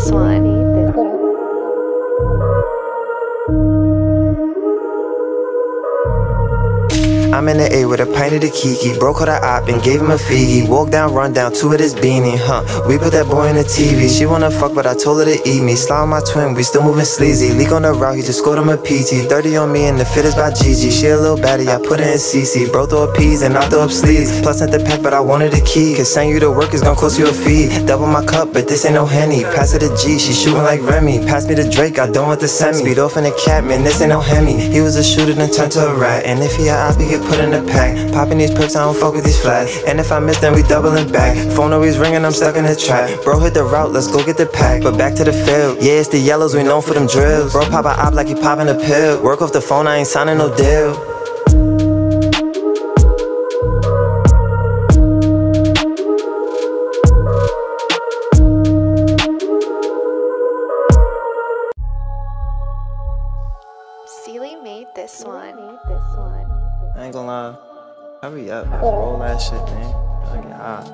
this one. I'm in the A with a pint of the Kiki. Broke her the op and gave him a Figi. Walk down, run down, two of this beanie, We put that boy in the TV. She wanna fuck, but I told her to eat me. Slide on my twin, we still moving sleazy. Leak on the route, he just scored him a PT. 30 on me and the fit is by Gigi. She a little baddie, I put her in CC. Bro throw up P's and I throw up sleeves. Plus at the pack, but I wanted the key. Cause send you to work is gonna cost you a fee. Double my cup, but this ain't no Henny. Pass it to G, she shooting like Remy. Pass me the Drake, I don't want the semi. Speed off in the cat, man, this ain't no Hemi. He was a shooter, then turned to a rat. And if he a op, he get put in the pack. Popping these perks, I don't fuck with these flats. And if I miss, then we doubling back. Phone always ringing, I'm stuck in the trap. Bro hit the route, let's go get the pack. But back to the field, yeah, it's the yellows, we known for them drills. Bro pop a op like he popping a pill. Work off the phone, I ain't signing no deal. Sealy made this one. I ain't gonna lie. Hurry up, roll that shit, man. I get hot.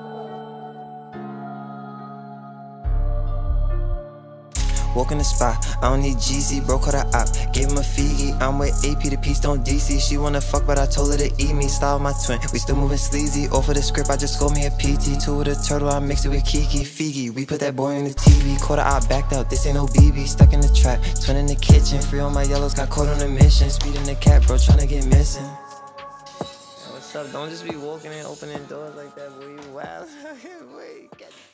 Walk in the spot, I don't need GZ, bro, caught her op. Gave him a Figi, I'm with AP, the piece don't DC. She wanna fuck, but I told her to eat me. Style my twin, we still moving sleazy. Off of the script, I just scored me a PT. Two with a turtle, I mixed it with Kiki. Figi, we put that boy in the TV. Caught her op, backed out, this ain't no BB. Stuck in the trap, twin in the kitchen. Free on my yellows, got caught on a mission. Speed in the cat, bro, tryna get missing. What's up? Don't just be walking and opening doors like that, boy. You wild. Wait,